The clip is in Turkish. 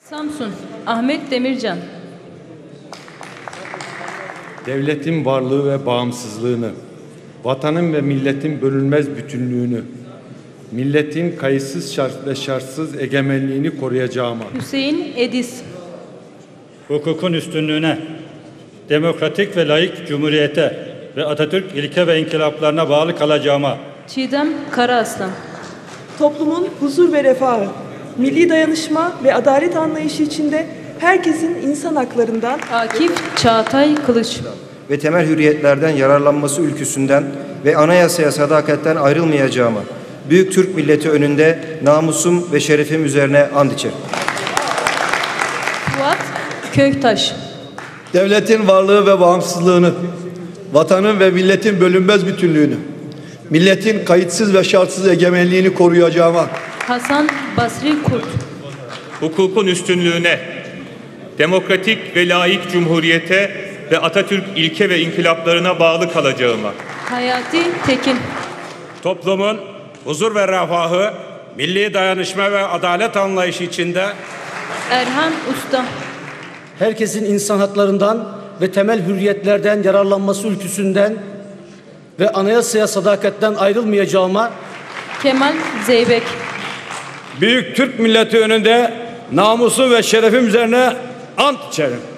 Samsun, Ahmet Demircan. Devletin varlığı ve bağımsızlığını, vatanın ve milletin bölünmez bütünlüğünü, milletin kayıtsız ve şartsız egemenliğini koruyacağıma. Hüseyin Ediz. Hukukun üstünlüğüne, demokratik ve layık cumhuriyete ve Atatürk ilke ve inkılaplarına bağlı kalacağıma. Çiğdem Karaaslan. Toplumun huzur ve refahı, milli dayanışma ve adalet anlayışı içinde herkesin insan haklarından Akif Çağatay Kılıç. Ve temel hürriyetlerden yararlanması ülküsünden ve anayasaya sadakatten ayrılmayacağıma, büyük Türk milleti önünde namusum ve şerefim üzerine and içerim. Fuat Köktaş. Devletin varlığı ve bağımsızlığını, vatanın ve milletin bölünmez bütünlüğünü, milletin kayıtsız ve şartsız egemenliğini koruyacağıma. Hasan Basri Kurt. Hukukun üstünlüğüne, demokratik ve layık cumhuriyete ve Atatürk ilke ve inkılaplarına bağlı kalacağıma. Hayati Tekin. Toplumun huzur ve refahı, milli dayanışma ve adalet anlayışı içinde Erhan Usta. Herkesin insan haklarından ve temel hürriyetlerden yararlanması ülküsünden ve anayasaya sadakatten ayrılmayacağıma. Kemal Zeybek. Büyük Türk milleti önünde namusum ve şerefim üzerine ant içerim.